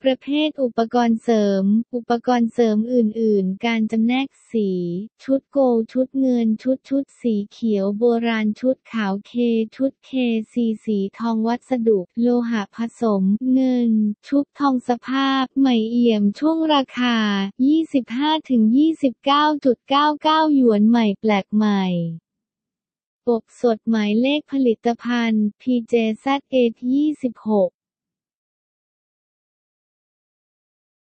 ประเภทอุปกรณ์เสริม อุปกรณ์เสริมอื่นๆ การจำแนกสี ชุดโกลด์ชุดเงินชุดสีเขียวโบราณชุดขาวเคชุดเคซีสีทองวัสดุ โลหะผสม เงิน ชุบทองสภาพ ใหม่เอี่ยมช่วงราคา 25-29.99 หยวนใหม่แปลกใหม่ปกสดหมายเลขผลิตภัณฑ์ PJZA26